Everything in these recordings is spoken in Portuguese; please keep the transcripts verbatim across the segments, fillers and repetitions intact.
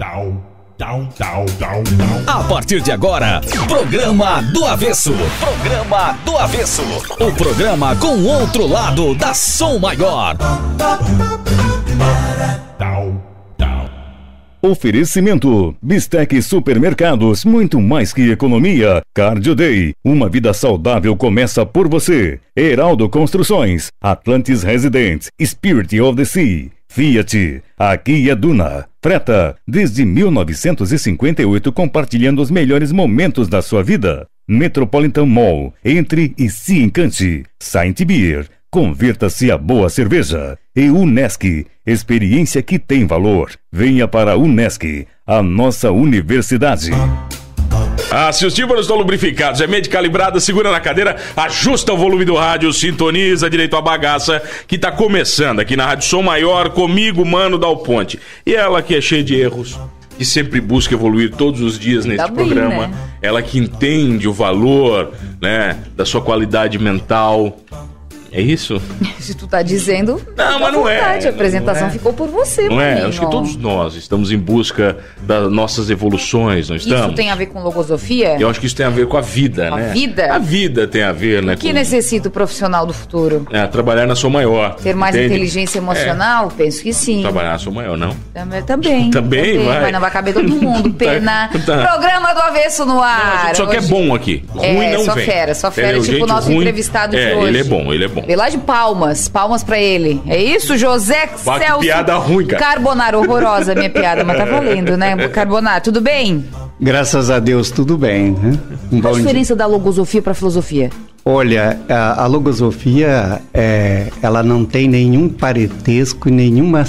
A partir de agora, Programa do Avesso. Programa do Avesso. O programa com o outro lado da Som Maior. Oferecimento: Bistec Supermercados, muito mais que economia. Cardio Day, uma vida saudável começa por você. Heraldo Construções, Atlantis Residence, Spirit of the Sea, Fiat, aqui é Duna. Freta, desde mil novecentos e cinquenta e oito, compartilhando os melhores momentos da sua vida. Metropolitan Mall, entre e se encante. Saint Beer, converta-se a boa cerveja. E Unesc, experiência que tem valor. Venha para a Unesc, a nossa universidade. Ah, se os tímpanos estão lubrificados, é mente calibrada, segura na cadeira, ajusta o volume do rádio, sintoniza direito a bagaça que tá começando aqui na Rádio Som Maior, comigo, Mano Dal Ponte. E ela que é cheia de erros, que sempre busca evoluir todos os dias nesse bem, programa. né? Ela que entende o valor, né, da sua qualidade mental. É isso? Se tu tá dizendo, não, mas não é. A apresentação não é. ficou por você, Não é? menino. Acho que todos nós estamos em busca das nossas evoluções, não estamos? Isso tem a ver com logosofia? Eu acho que isso tem a ver com a vida, Com a né? vida? A vida tem a ver, né? O que com... necessita o profissional do futuro? É, trabalhar na Som Maior. Ter mais entende? inteligência emocional? É. Penso que sim. Trabalhar na Som Maior, não? Também. Também, também vai. Mas não vai caber todo mundo, pena. Tá. Programa do Avesso no ar. Não, só que é bom aqui. Ruim é, não só vem. fera, só fera, Entendeu? tipo o nosso ruim, entrevistado é, de hoje. ele é bom, ele é bom. Veio lá de Palmas. Palmas pra ele. É isso, José Bah, que Celso piada ruim, cara. Carbonaro. Horrorosa a minha piada, mas tá valendo, né? Carbonaro, tudo bem? Graças a Deus, tudo bem. Né? Um Qual a bom diferença dia. da logosofia pra filosofia? Olha, a, a logosofia, é, ela não tem nenhum parentesco e nenhuma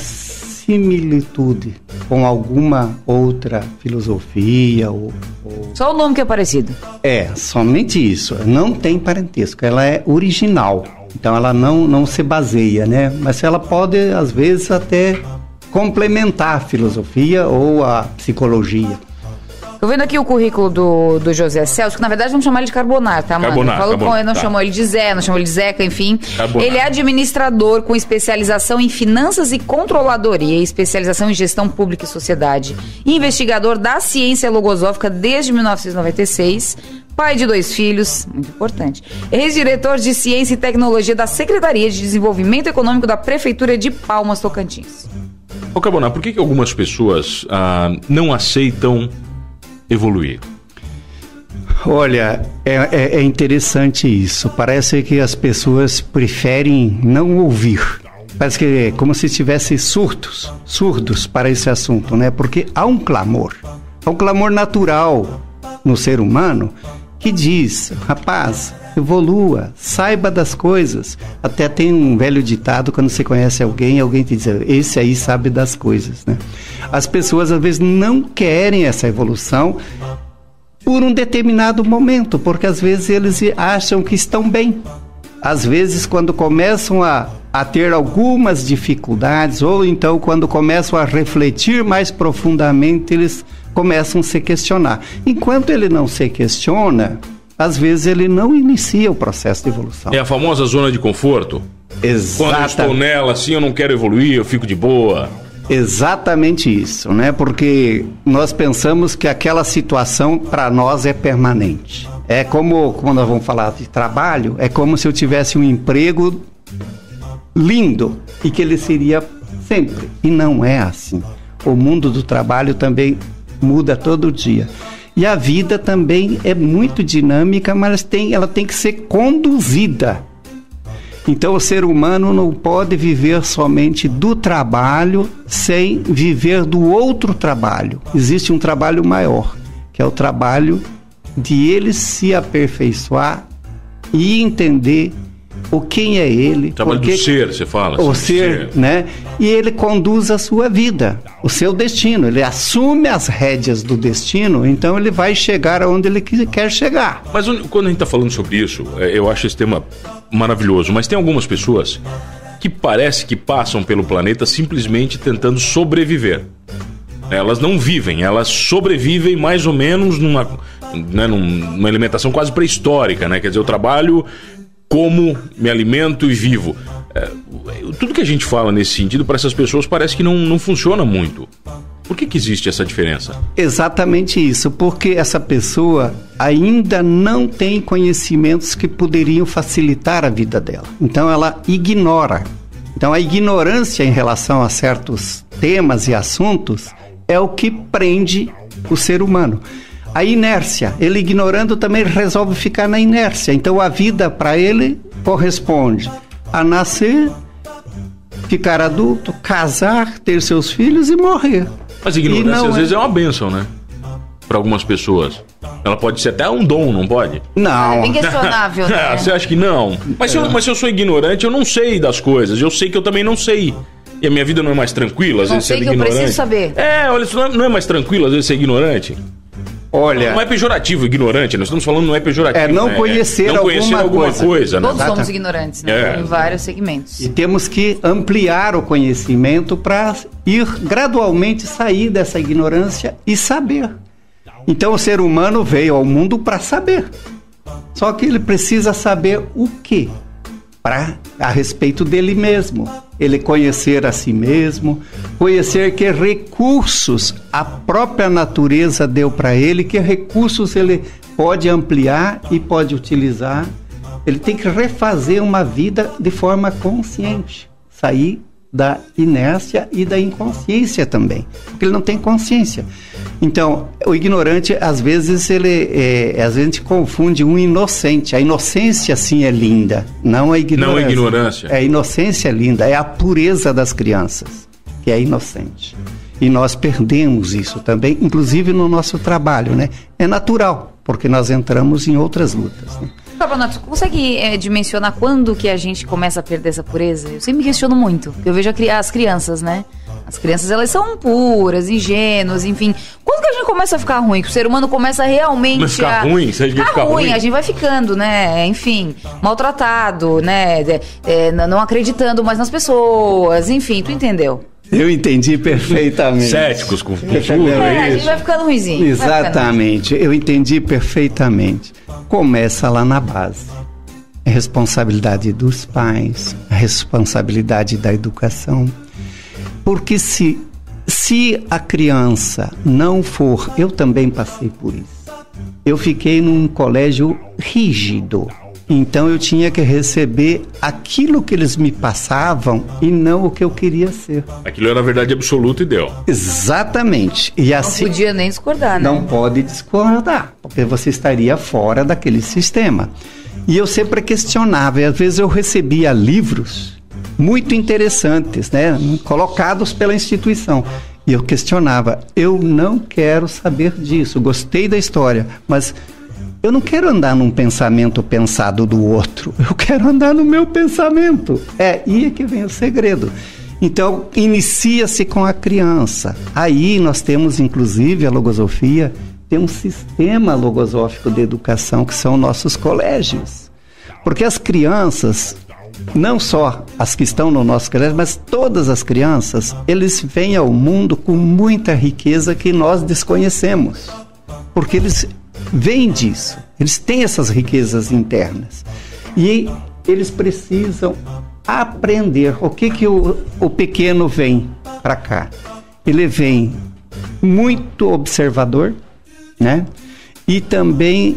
similitude com alguma outra filosofia ou, ou... Só o nome que é parecido. É, somente isso. Não tem parentesco, ela é original. Então ela não, não se baseia, né? Mas ela pode, às vezes, até complementar a filosofia ou a psicologia. Tô vendo aqui o currículo do, do José Celso, que na verdade vamos chamar ele de Carbonaro, tá, mano? Carbonaro, Falou com Carbonaro, ele, não tá. chamou ele de Zé, não chamou ele de Zeca, enfim. Carbonaro. Ele é administrador com especialização em finanças e controladoria, especialização em gestão pública e sociedade. Investigador da ciência logosófica desde mil novecentos e noventa e seis. Pai de dois filhos, muito importante. Ex-diretor de Ciência e Tecnologia da Secretaria de Desenvolvimento Econômico da Prefeitura de Palmas, Tocantins. Ô, Carbonaro, por que, que algumas pessoas ah, não aceitam evoluir? Olha, é, é, é interessante isso. Parece que as pessoas preferem não ouvir. Parece que é como se estivessem surdos, surdos para esse assunto, né? Porque há um clamor, há um clamor natural no ser humano que diz, rapaz, evolua, saiba das coisas. Até tem um velho ditado, quando você conhece alguém, alguém te diz, esse aí sabe das coisas, né? As pessoas às vezes não querem essa evolução por um determinado momento, porque às vezes eles acham que estão bem. Às vezes quando começam a, a ter algumas dificuldades, ou então quando começam a refletir mais profundamente, eles começam a se questionar. Enquanto ele não se questiona, às vezes ele não inicia o processo de evolução. É a famosa zona de conforto? Exato. Quando eu estou nela, assim, eu não quero evoluir, eu fico de boa. Exatamente isso, né? Porque nós pensamos que aquela situação para nós é permanente. É como, como nós vamos falar de trabalho, é como se eu tivesse um emprego lindo e que ele seria sempre. E não é assim. O mundo do trabalho também muda todo dia. E a vida também é muito dinâmica, mas tem, ela tem que ser conduzida. Então o ser humano não pode viver somente do trabalho sem viver do outro trabalho. Existe um trabalho maior, que é o trabalho de ele se aperfeiçoar e entender o quem é ele. O trabalho porque, do ser, você fala. O assim, ser, ser, né? E ele conduz a sua vida, o seu destino. Ele assume as rédeas do destino, então ele vai chegar aonde ele quer chegar. Mas quando a gente está falando sobre isso, eu acho esse tema maravilhoso, mas tem algumas pessoas que parece que passam pelo planeta simplesmente tentando sobreviver. Elas não vivem, elas sobrevivem mais ou menos numa, né, numa alimentação quase pré-histórica, né? Quer dizer, eu trabalho, como, me alimento e vivo. É, tudo que a gente fala nesse sentido para essas pessoas parece que não, não funciona muito. Por que que existe essa diferença? Exatamente isso, porque essa pessoa ainda não tem conhecimentos que poderiam facilitar a vida dela. Então ela ignora. Então a ignorância em relação a certos temas e assuntos é o que prende o ser humano. A inércia, ele ignorando também resolve ficar na inércia. Então a vida para ele corresponde a nascer, ficar adulto, casar, ter seus filhos e morrer. Mas a ignorância às é... vezes é uma bênção, né? Para algumas pessoas. Ela pode ser até um dom, não pode? Não. É bem questionável, né? Você acha que não? Mas se, eu, mas se eu sou ignorante, eu não sei das coisas. Eu sei que eu também não sei. E a minha vida não é mais tranquila, às não vezes, sei ser que ignorante. Eu preciso saber. É, olha, isso não é, não é mais tranquilo, às vezes, ser ignorante? Olha... Não é pejorativo, ignorante. Nós estamos falando não é pejorativo. É não né? conhecer, não conhecer alguma, alguma coisa. coisa. né? Todos somos ignorantes, né? É. Em vários segmentos. E temos que ampliar o conhecimento para ir gradualmente sair dessa ignorância e saber. Então o ser humano veio ao mundo para saber. Só que ele precisa saber o quê? Pra, a respeito dele mesmo. Ele conhecer a si mesmo, conhecer que recursos a própria natureza deu para ele, que recursos ele pode ampliar e pode utilizar. Ele tem que refazer uma vida de forma consciente, sair da inércia e da inconsciência também, porque ele não tem consciência. Então, o ignorante, às vezes, ele é, às vezes a gente confunde um inocente. A inocência, sim, é linda, não a ignorância. Não a ignorância. É a inocência linda, é a pureza das crianças, que é inocente. E nós perdemos isso também, inclusive no nosso trabalho, né? É natural, porque nós entramos em outras lutas, né? Pablo, consegue é, dimensionar quando que a gente começa a perder essa pureza? Eu sempre me questiono muito. Eu vejo a cri- as crianças, né? As crianças, elas são puras, ingênuas, enfim. Quando que a gente começa a ficar ruim? Que o ser humano começa realmente Mas ficar a... ruim? Você acha que ficar ficar ruim, ruim? a gente vai ficando, né? Enfim, maltratado, né? É, é, não acreditando mais nas pessoas, enfim, tu entendeu? Eu entendi perfeitamente. Céticos com, com tudo, É, é a gente isso? vai ficando ruimzinho. vai ficando ruimzinho. Exatamente, eu entendi perfeitamente. Começa lá na base. É responsabilidade dos pais, a responsabilidade da educação. Porque se, se a criança não for... Eu também passei por isso. Eu fiquei num colégio rígido. Então eu tinha que receber aquilo que eles me passavam e não o que eu queria ser. Aquilo era a verdade absoluta e deu. Exatamente. E Não assim, podia nem discordar, né? não pode discordar, porque você estaria fora daquele sistema. E eu sempre questionava, e às vezes eu recebia livros muito interessantes, né, colocados pela instituição. E eu questionava, eu não quero saber disso, gostei da história, mas eu não quero andar num pensamento pensado do outro, eu quero andar no meu pensamento. É, e é que vem o segredo. Então, inicia-se com a criança. Aí nós temos, inclusive, a logosofia, tem um sistema logosófico de educação que são nossos colégios. Porque as crianças, não só as que estão no nosso colégio, mas todas as crianças, eles vêm ao mundo com muita riqueza que nós desconhecemos. Porque eles vêm disso, eles têm essas riquezas internas. E eles precisam aprender. O que, que o, o pequeno vem para cá? Ele vem muito observador, né? E também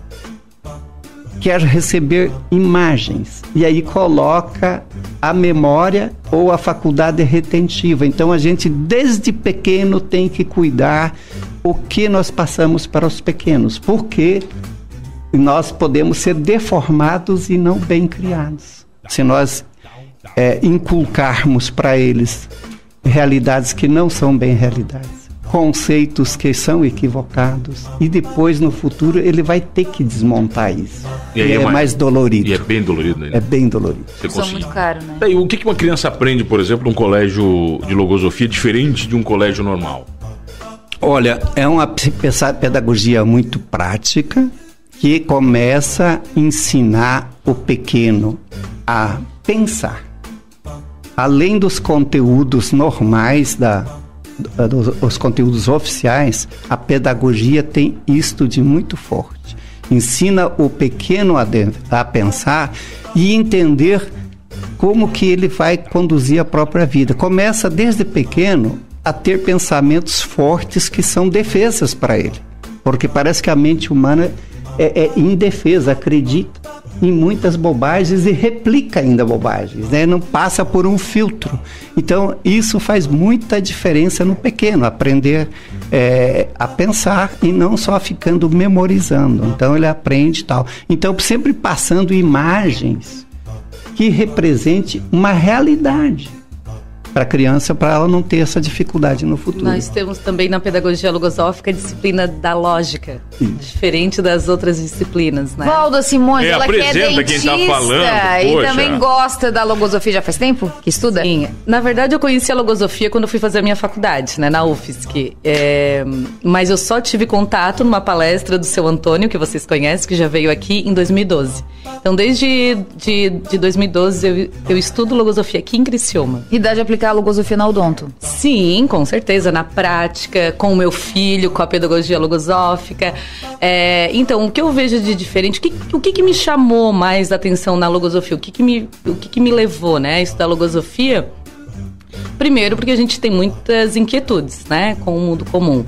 quer receber imagens. E aí coloca a memória ou a faculdade retentiva. Então a gente desde pequeno tem que cuidar o que nós passamos para os pequenos, porque nós podemos ser deformados e não bem criados. Se nós é, inculcarmos para eles realidades que não são bem realidades, conceitos que são equivocados, e depois no futuro ele vai ter que desmontar isso. E aí E é é mais- mais dolorido. E é bem dolorido, né? É bem dolorido. Você São consegue. muito caro, né? Daí, o que que uma criança aprende, por exemplo, num colégio de logosofia diferente de um colégio normal? Olha, é uma pe- pedagogia muito prática que começa a ensinar o pequeno a pensar. Além dos conteúdos normais, da, da- dos os conteúdos oficiais, a pedagogia tem isto de muito forte. Ensina o pequeno a, de- a pensar e entender como que ele vai conduzir a própria vida. Começa desde pequeno a ter pensamentos fortes que são defesas para ele. Porque parece que a mente humana é, é indefesa, acredita em muitas bobagens e replica ainda bobagens, né? Não passa por um filtro. Então, isso faz muita diferença no pequeno, aprender é, a pensar e não só ficando memorizando. Então, ele aprende e tal. Então, sempre passando imagens que represente uma realidade para a criança, para ela não ter essa dificuldade no futuro. Nós temos também na pedagogia logosófica a disciplina da lógica, Sim. diferente das outras disciplinas, né? Valda Simões, é, ela que é dentista quem tá falando, e poxa. também gosta da logosofia. Já faz tempo que estuda? Sim, na verdade eu conheci a logosofia quando eu fui fazer a minha faculdade, né, na U F S C. É, mas eu só tive contato numa palestra do seu Antônio, que vocês conhecem, que já veio aqui em dois mil e doze. Então, desde de, de dois mil e doze, eu, eu estudo logosofia aqui em Criciúma. E dá de aplicar a logosofia na odonto? Sim, com certeza, na prática, com o meu filho, com a pedagogia logosófica. É, então, o que eu vejo de diferente, o que, o que, que me chamou mais a atenção na logosofia? O que, que, me, o que, que me levou, né, a estudar logosofia? Primeiro, porque a gente tem muitas inquietudes, né, com o mundo comum.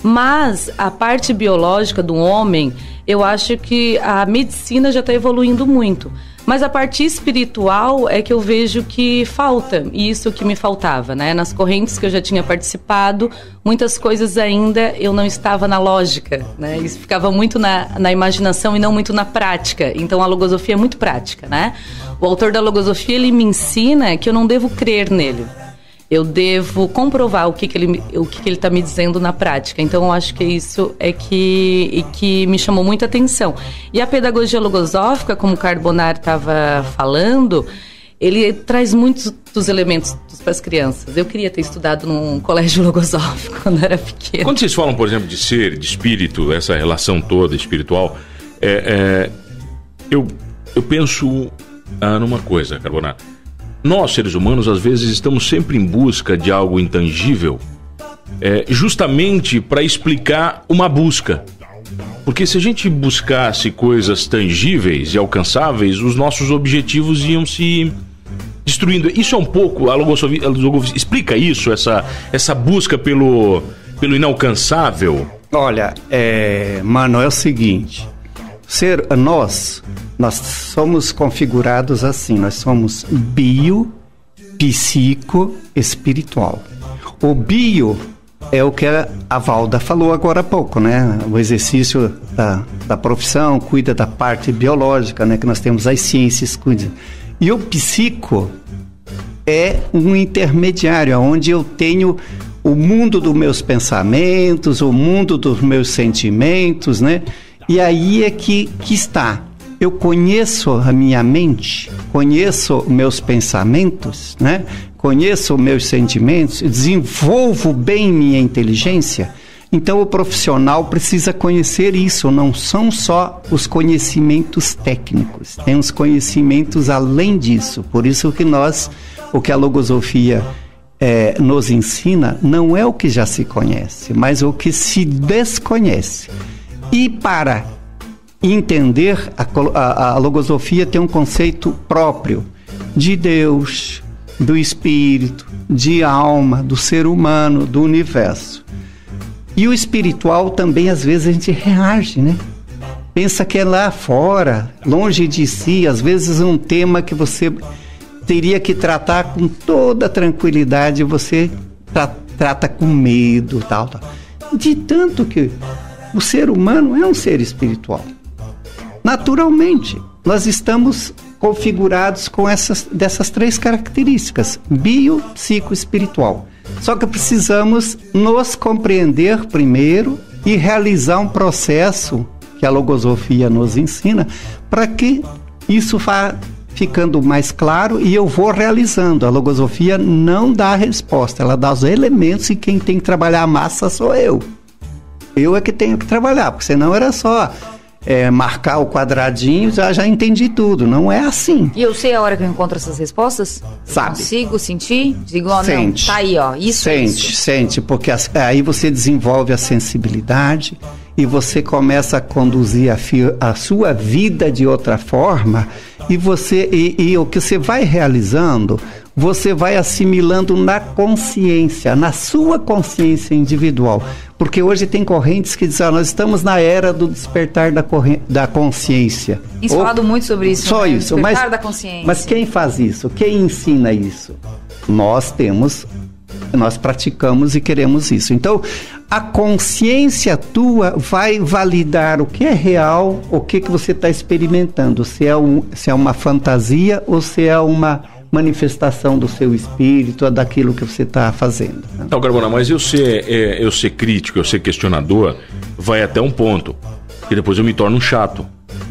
Mas a parte biológica do homem, eu acho que a medicina já está evoluindo muito. Mas a parte espiritual é que eu vejo que falta, e isso que me faltava, né? Nas correntes que eu já tinha participado, muitas coisas ainda eu não estava na lógica, né? Isso ficava muito na, na imaginação e não muito na prática. Então a logosofia é muito prática, né? O autor da logosofia, ele me ensina que eu não devo crer nele. Eu devo comprovar o que, que ele o que, que ele está me dizendo na prática. Então, eu acho que isso é que, e que me chamou muita atenção. E a pedagogia logosófica, como o Carbonari estava falando, ele traz muitos dos elementos para as crianças. Eu queria ter estudado num colégio logosófico quando eu era pequena. Quando vocês falam, por exemplo, de ser, de espírito, essa relação toda espiritual, é, é, eu, eu penso ah, numa coisa, Carbonari. Nós, seres humanos, às vezes estamos sempre em busca de algo intangível, é, justamente para explicar uma busca. Porque se a gente buscasse coisas tangíveis e alcançáveis, os nossos objetivos iam se destruindo. Isso é um pouco, a logosofia, a logosofia explica isso, essa, essa busca pelo, pelo inalcançável? Olha, é, mano, é o seguinte, ser, nós... Nós somos configurados assim, nós somos bio, psico, espiritual. O bio é o que a Valda falou agora há pouco, né? O exercício da, da profissão, cuida da parte biológica, né? Que nós temos as ciências, cuida. E o psico é um intermediário, onde eu tenho o mundo dos meus pensamentos, o mundo dos meus sentimentos, né? E aí é que, que está. Eu conheço a minha mente, conheço meus pensamentos, né? Conheço meus sentimentos, desenvolvo bem minha inteligência. Então, o profissional precisa conhecer isso, não são só os conhecimentos técnicos, tem os conhecimentos além disso. Por isso que nós, o que a logosofia é, nos ensina, não é o que já se conhece, mas o que se desconhece. E para entender, a, a, a logosofia tem um conceito próprio de Deus, do espírito, de alma, do ser humano, do universo. E o espiritual também, às vezes, a gente reage, né? Pensa que é lá fora, longe de si, às vezes um tema que você teria que tratar com toda tranquilidade, você tra- trata com medo, tal, tal. De tanto que o ser humano é um ser espiritual. Naturalmente, nós estamos configurados com essas dessas três características, bio, psico, espiritual. Só que precisamos nos compreender primeiro e realizar um processo que a logosofia nos ensina para que isso vá ficando mais claro e eu vou realizando. A logosofia não dá a resposta, ela dá os elementos e quem tem que trabalhar a massa sou eu. Eu é que tenho que trabalhar, porque senão era só... É, marcar o quadradinho, já, já entendi tudo. Não é assim. E eu sei a hora que eu encontro essas respostas? Sabe. Consigo sentir? Digo, ó, sente. Não, tá aí, ó. Isso Sente, é isso. sente, porque as, aí você desenvolve a sensibilidade e você começa a conduzir a, fi, a sua vida de outra forma e, você, e, e o que você vai realizando, você vai assimilando na consciência, na sua consciência individual. Porque hoje tem correntes que dizem, ah, nós estamos na era do despertar da, corrente, da consciência. Isso falado muito sobre isso. Só né? isso. Despertar Mas, da consciência. mas quem faz isso? Quem ensina isso? Nós temos, nós praticamos e queremos isso. Então, a consciência tua vai validar o que é real, o que, que você está experimentando. Se é, um, se é uma fantasia ou se é uma manifestação do seu espírito, daquilo que você está fazendo. Né? Então, Carbona, mas eu ser, é, eu ser crítico, eu ser questionador, vai até um ponto, que depois eu me torno um chato.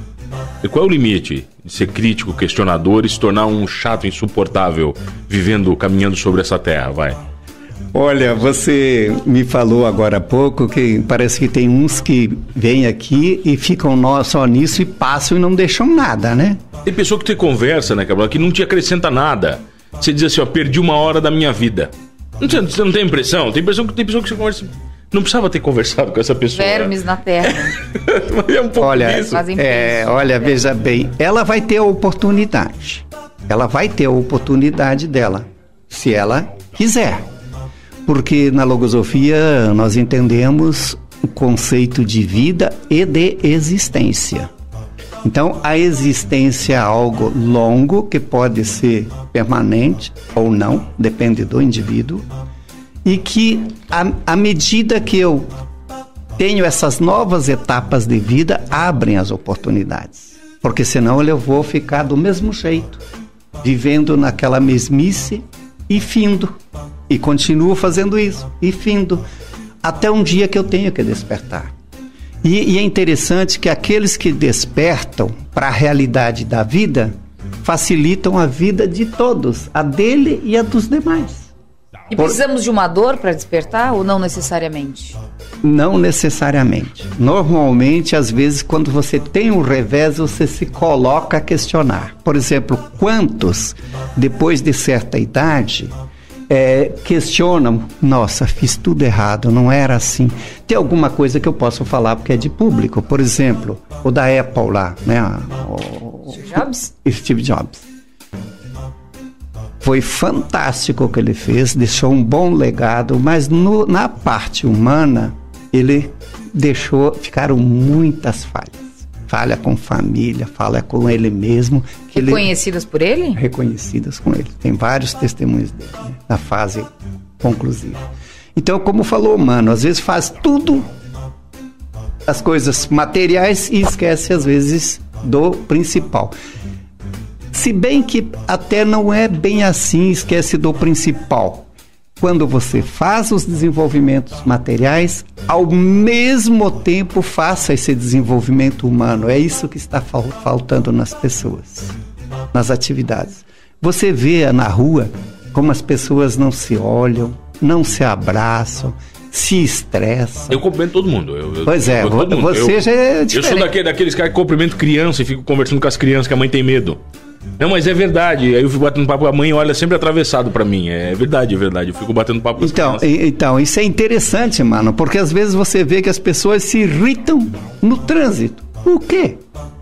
E qual é o limite de ser crítico, questionador e se tornar um chato insuportável, vivendo, caminhando sobre essa terra, vai? Olha, você me falou agora há pouco que parece que tem uns que vêm aqui e ficam só nisso e passam e não deixam nada, né? Tem pessoa que você conversa, né, Cabral, que não te acrescenta nada. Você diz assim, ó, perdi uma hora da minha vida. Não, você não tem impressão? Tem impressão que tem pessoa que você conversa... Não precisava ter conversado com essa pessoa. Vermes na terra. Mas é um pouco olha, disso. É, olha, veja bem, ela vai ter a oportunidade. Ela vai ter a oportunidade dela, se ela quiser. Porque na logosofia nós entendemos o conceito de vida e de existência. Então, a existência é algo longo, que pode ser permanente ou não, depende do indivíduo, e que, à medida que eu tenho essas novas etapas de vida, abrem as oportunidades. Porque senão eu vou ficar do mesmo jeito, vivendo naquela mesmice e findo. E continuo fazendo isso, e findo, até um dia que eu tenho que despertar. E, e é interessante que aqueles que despertam para a realidade da vida, facilitam a vida de todos, a dele e a dos demais. E precisamos de uma dor para despertar ou não necessariamente? Não necessariamente. Normalmente, às vezes, quando você tem um revés, você se coloca a questionar. Por exemplo, quantos, depois de certa idade... É, questionam, nossa, fiz tudo errado, não era assim. Tem alguma coisa que eu posso falar porque é de público, por exemplo, o da Apple lá, né? O, Steve Jobs? Steve Jobs. Foi fantástico o que ele fez, deixou um bom legado, mas no, na parte humana, ele deixou, ficaram muitas falhas. Falha com família, falha com ele mesmo. Que reconhecidas ele, por ele? Reconhecidas com ele. Tem vários testemunhos dele, né, na fase conclusiva. Então, como falou, mano, às vezes faz tudo, as coisas materiais, e esquece, às vezes, do principal. Se bem que até não é bem assim, esquece do principal. Quando você faz os desenvolvimentos materiais, ao mesmo tempo faça esse desenvolvimento humano. É isso que está fal- faltando nas pessoas, nas atividades. Você vê na rua como as pessoas não se olham, não se abraçam, se estressam. Eu cumprimento todo mundo. Eu, eu, pois é, todo mundo. você eu, já é diferente. Eu sou daquele, daqueles caras que cumprimentam criança e fico conversando com as crianças que a mãe tem medo. Não, mas é verdade. Aí eu fico batendo papo com a mãe e olha sempre atravessado pra mim. É verdade, é verdade. Eu fico batendo papo com as então, crianças. Então, isso é interessante, mano, porque às vezes você vê que as pessoas se irritam no trânsito. Por quê?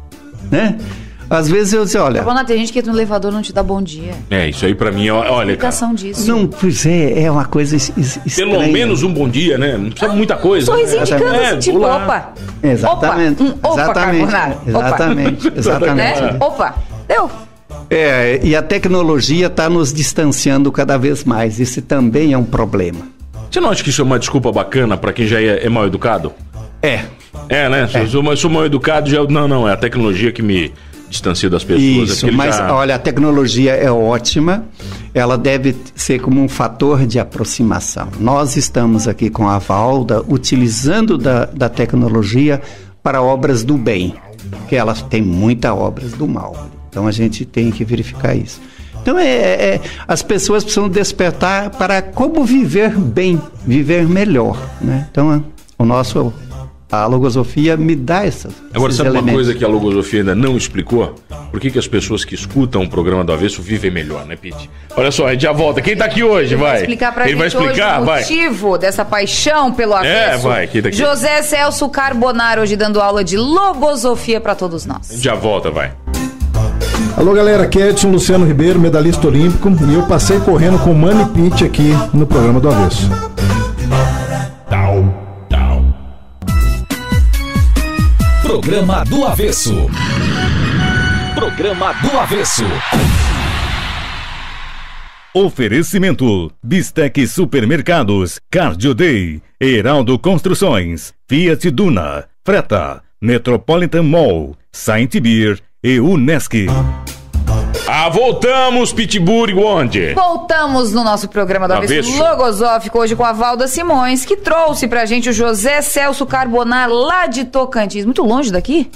Né? Às vezes eu digo, olha... Bom, tem gente que entra no elevador e não te dá bom dia. É, isso aí pra mim, olha, cara... disso. Não, pois é, é uma coisa es- estranha. Pelo menos um bom dia, né? Não precisa muita coisa. Um sorrisinho de canto, É, assim, tipo, olá. opa. Exatamente. Opa, um opa, exatamente. Carbonara. Exatamente. Opa. Exatamente. Né? Opa, deu. É, e a tecnologia está nos distanciando cada vez mais. Isso também é um problema. Você não acha que isso é uma desculpa bacana pra quem já é, é mal educado? É. É, né? Se É. eu sou, sou mal educado, já... Não, não, é a tecnologia que me distancia das pessoas. Isso, é mas já... olha, a tecnologia é ótima, ela deve ser como um fator de aproximação. Nós estamos aqui com a Valda utilizando da, da tecnologia para obras do bem, porque ela tem muitas obras do mal. Então a gente tem que verificar isso. Então é, é, as pessoas precisam despertar para como viver bem, viver melhor, né? Então o nosso... A logosofia me dá essas. Agora, sabe elementos. uma coisa que a logosofia ainda não explicou? Por que, que as pessoas que escutam o programa do Avesso vivem melhor, né, Pete? Olha só, a gente já volta. Quem tá aqui hoje, Ele vai? vai explicar pra Ele gente vai explicar, hoje o vai. motivo dessa paixão pelo avesso. É, vai, quem tá aqui? José Celso Carbonara, hoje dando aula de logosofia pra todos A nós. gente já volta, vai. Alô, galera, aqui é Edson Luciano Ribeiro, medalhista olímpico, e eu passei correndo com Money Pit aqui no programa do Avesso. Programa do Avesso. Programa do Avesso. Oferecimento: Bistec Supermercados, Cardio Day, Heraldo Construções, Fiat Duna, Freta, Metropolitan Mall, Saint Beer e Unesc. Ah, voltamos, Pitbull e onde? Voltamos no nosso programa do Avesso Logosófico, hoje com a Valda Simões, que trouxe pra gente o José Celso Carbonar, lá de Tocantins. Muito longe daqui?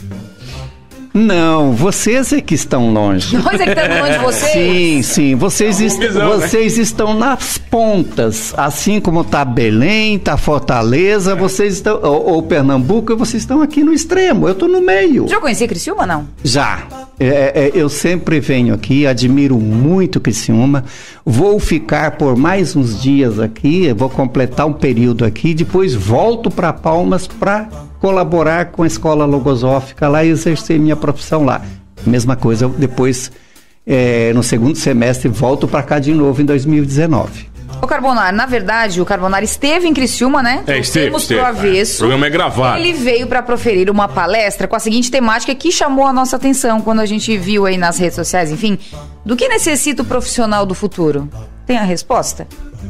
Não, vocês é que estão longe. Nós é que estamos longe de vocês? Sim, sim. Vocês, est visão, vocês né? estão nas pontas. Assim como tá Belém, tá Fortaleza, vocês estão. Ou, ou Pernambuco, vocês estão aqui no extremo. Eu tô no meio. Já conhecia Criciúma, não? Já. É, é, eu sempre venho aqui, admiro muito Criciúma. Vou ficar por mais uns dias aqui, vou completar um período aqui, depois volto para Palmas para colaborar com a escola logosófica lá e exercer minha profissão lá. Mesma coisa, depois, é, no segundo semestre, volto para cá de novo em dois mil e dezenove. O Carbonar, na verdade, o Carbonar esteve em Criciúma, né? É, esteve, esteve. Pro Avesso. O programa é gravado. Ele veio para proferir uma palestra com a seguinte temática que chamou a nossa atenção quando a gente viu aí nas redes sociais, enfim. Do que necessita o profissional do futuro? Tem a resposta?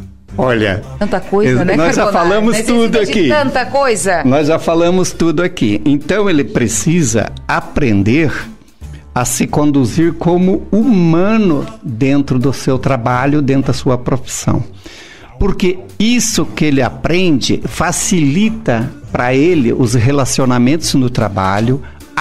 Olha, tanta coisa, né, nós já falamos tudo aqui. Tanta coisa. Nós já falamos tudo aqui. Então ele precisa aprender a se conduzir como humano dentro do seu trabalho, dentro da sua profissão. Porque isso que ele aprende facilita para ele os relacionamentos no trabalho,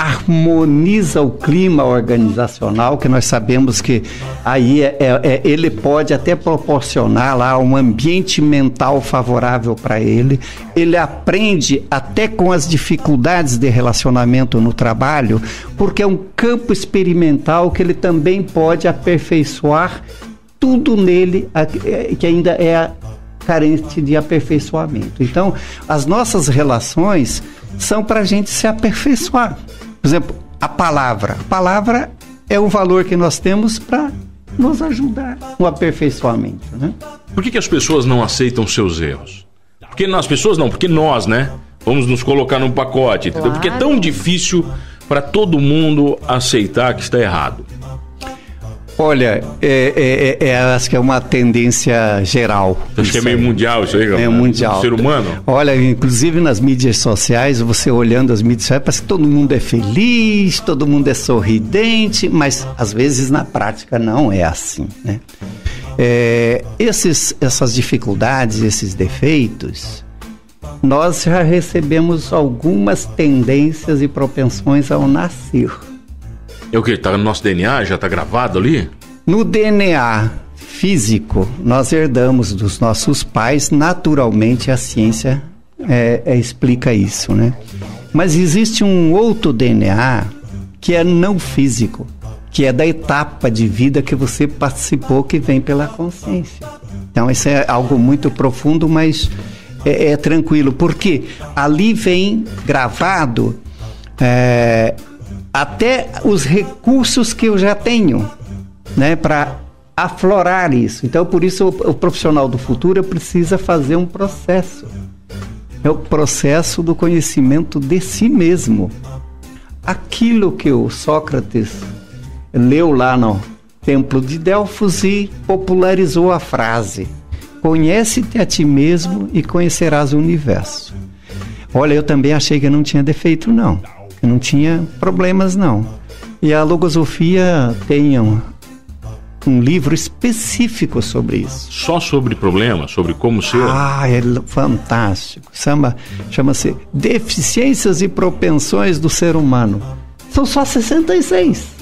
harmoniza o clima organizacional, que nós sabemos que aí é, é, ele pode até proporcionar lá um ambiente mental favorável para ele. Ele aprende até com as dificuldades de relacionamento no trabalho, porque é um campo experimental que ele também pode aperfeiçoar tudo nele que ainda é carente de aperfeiçoamento. Então, as nossas relações são para a gente se aperfeiçoar. Por exemplo, a palavra. A palavra é o valor que nós temos para nos ajudar no aperfeiçoamento, né? Por que que as pessoas não aceitam seus erros? Porque as pessoas não, porque nós, né? Vamos nos colocar num pacote, entendeu? Claro. Porque é tão difícil para todo mundo aceitar que está errado. Olha, é, é, é, acho que é uma tendência geral. Acho que é meio mundial isso aí, É mundial. Do ser humano. Olha, inclusive nas mídias sociais, você olhando as mídias sociais, parece que todo mundo é feliz, todo mundo é sorridente, mas às vezes na prática não é assim, né? É, esses, essas dificuldades, esses defeitos, nós já recebemos algumas tendências e propensões ao nascer. É o que? Tá no nosso D N A? Já tá gravado ali? No D N A físico, nós herdamos dos nossos pais, naturalmente a ciência é, é, explica isso, né? Mas existe um outro D N A que é não físico, que é da etapa de vida que você participou, que vem pela consciência. Então isso é algo muito profundo, mas é, é tranquilo, porque ali vem gravado é, até os recursos que eu já tenho, né, para aflorar isso. Então, por isso, o, o profissional do futuro precisa fazer um processo. É o processo do conhecimento de si mesmo. Aquilo que o Sócrates leu lá no Templo de Delfos e popularizou a frase: conhece-te a ti mesmo e conhecerás o universo. Olha, eu também achei que eu não tinha defeito, não. Eu não tinha problemas, não. E a logosofia tem um, um livro específico sobre isso. Só sobre problemas? Sobre como ser? Ah, é fantástico. Chama, chama-se Deficiências e Propensões do Ser Humano. São só sessenta e seis.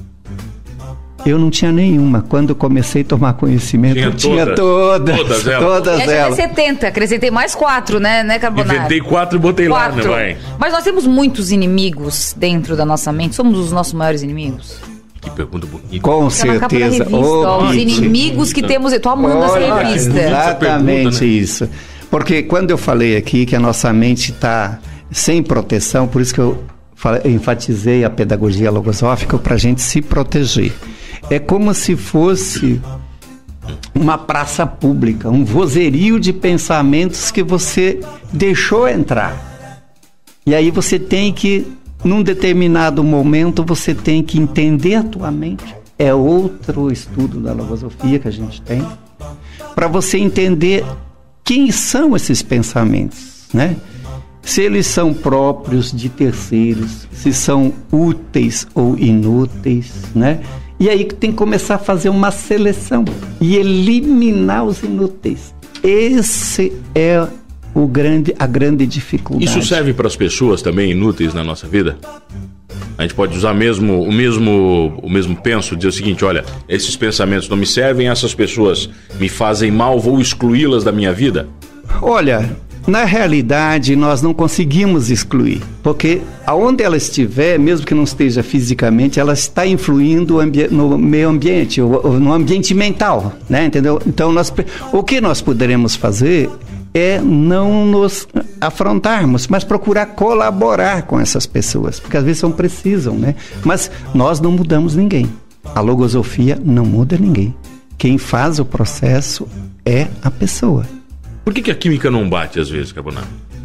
Eu não tinha nenhuma. Quando eu comecei a tomar conhecimento, tinha eu tinha todas. todas. Todas elas. Todas E a elas. gente é setenta, acrescentei mais quatro, né, né, Carbonar? Inventei quatro e botei Quatro. lá, né, vai? Mas nós temos muitos inimigos dentro da nossa mente. Somos os nossos maiores inimigos. Que pergunta bonita. Com Tá na capa da certeza. revista, Ô, ó, os Pete. inimigos que temos. Eu tô amando Olha, essa revista. Exatamente Essa pergunta, né? isso. Porque quando eu falei aqui que a nossa mente está sem proteção, por isso que eu enfatizei a pedagogia logosófica para a gente se proteger. É como se fosse uma praça pública, um vozerio de pensamentos que você deixou entrar. E aí você tem que, num determinado momento, você tem que entender a tua mente. É outro estudo da logosofia que a gente tem, para você entender quem são esses pensamentos, né? Se eles são próprios de terceiros, se são úteis ou inúteis, né? E aí tem que começar a fazer uma seleção e eliminar os inúteis. Esse é o grande, a grande dificuldade. Isso serve para as pessoas também inúteis na nossa vida? A gente pode usar mesmo, o, mesmo, o mesmo penso, dizer o seguinte, olha, esses pensamentos não me servem, essas pessoas me fazem mal, vou excluí-las da minha vida? Olha, na realidade nós não conseguimos excluir, porque aonde ela estiver, mesmo que não esteja fisicamente, ela está influindo no meio ambiente, no ambiente mental, né? Entendeu? Então, nós, o que nós poderemos fazer é não nos afrontarmos, mas procurar colaborar com essas pessoas, porque às vezes não precisam, né? Mas nós não mudamos ninguém. A logosofia não muda ninguém. Quem faz o processo é a pessoa. Por que, que a química não bate às vezes, Carbonato?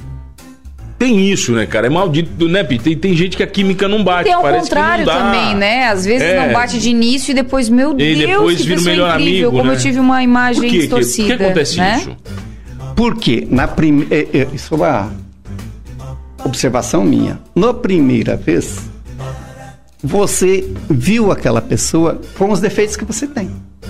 Tem isso, né, cara? É maldito, né, Pi? Tem, tem gente que a química não bate. Tem ao parece contrário que não dá. também, né? Às vezes É. não bate de início e depois, meu E Deus, depois que vira o pessoa melhor incrível, amigo, como né? eu tive uma imagem Por que, que, distorcida. por que acontece né? isso? Porque na primeira, isso é uma observação minha. Na primeira vez, você viu aquela pessoa com os defeitos que você tem.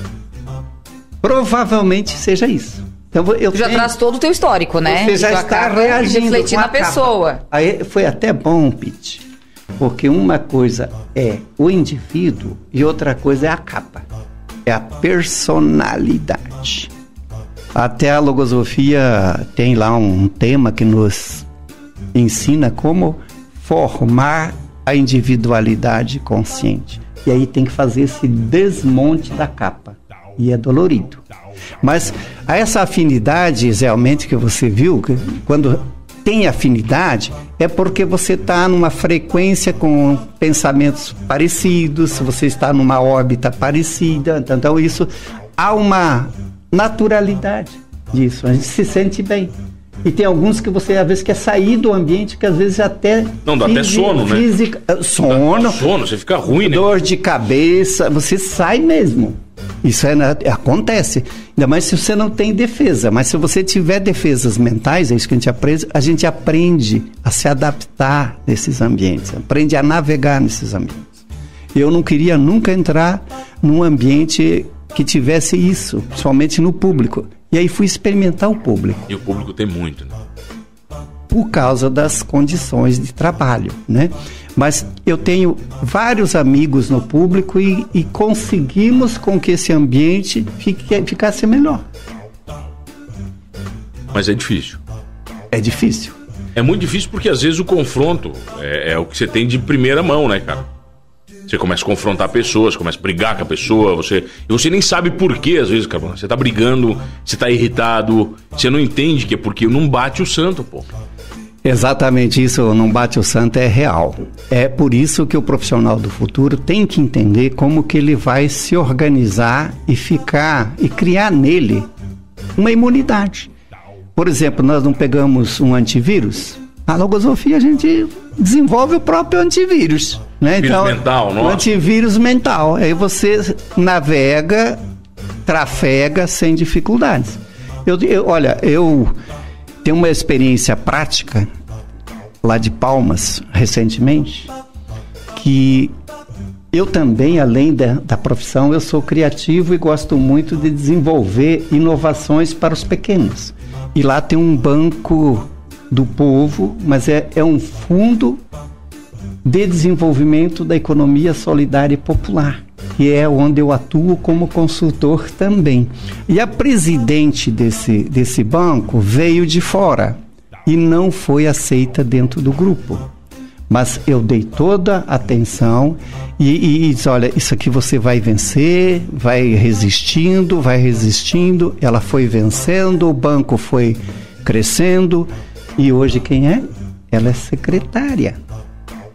Provavelmente seja isso. Então, eu Tu já tenho, traz todo o teu histórico, né? Você já Tu está acaba reagindo refletindo com a na pessoa. capa. Aí foi até bom, Pete, porque uma coisa é o indivíduo e outra coisa é a capa. É a personalidade. Até a logosofia tem lá um tema que nos ensina como formar a individualidade consciente. E aí tem que fazer esse desmonte da capa. E é dolorido. Mas essa afinidade, realmente, que você viu, que quando tem afinidade, é porque você está numa frequência com pensamentos parecidos, você está numa órbita parecida. Então, isso, há uma naturalidade disso. A gente se sente bem. E tem alguns que você, às vezes, quer sair do ambiente, que às vezes até... Não, dá até sono, né? Física, sono. Dá sono, você fica ruim, né? Dor de cabeça, você sai mesmo. Isso é, acontece. Ainda mais se você não tem defesa. Mas se você tiver defesas mentais, é isso que a gente aprende, a gente aprende a se adaptar nesses ambientes, aprende a navegar nesses ambientes. Eu não queria nunca entrar num ambiente que tivesse isso, principalmente no público. E aí fui experimentar o público. E o público tem muito, né? Por causa das condições de trabalho, né? Mas eu tenho vários amigos no público e, e conseguimos com que esse ambiente fique, ficasse melhor. Mas é difícil. É difícil. É muito difícil porque às vezes o confronto é, é o que você tem de primeira mão, né, cara? Você começa a confrontar pessoas, começa a brigar com a pessoa, você, e você nem sabe por quê, às vezes, cara. Você tá brigando, você tá irritado, você não entende que é porque não bate o santo, pô. Exatamente isso, não bate o santo, é real. É por isso que o profissional do futuro tem que entender como que ele vai se organizar e ficar, e criar nele uma imunidade. Por exemplo, nós não pegamos um antivírus? Na logosofia a gente desenvolve o próprio antivírus, né? Vírus então, mental, não? O antivírus mental. Aí você navega, trafega sem dificuldades. Eu, eu, olha, eu tenho uma experiência prática lá de Palmas, recentemente, que eu também, além da, da profissão, eu sou criativo e gosto muito de desenvolver inovações para os pequenos. E lá tem um banco do povo, mas é, é um fundo de desenvolvimento da economia solidária e popular, que é onde eu atuo como consultor também. E a presidente desse, desse banco veio de fora e não foi aceita dentro do grupo. Mas eu dei toda a atenção e, e disse, olha, isso aqui você vai vencer, vai resistindo, vai resistindo. Ela foi vencendo, o banco foi crescendo e hoje quem é? Ela é secretária.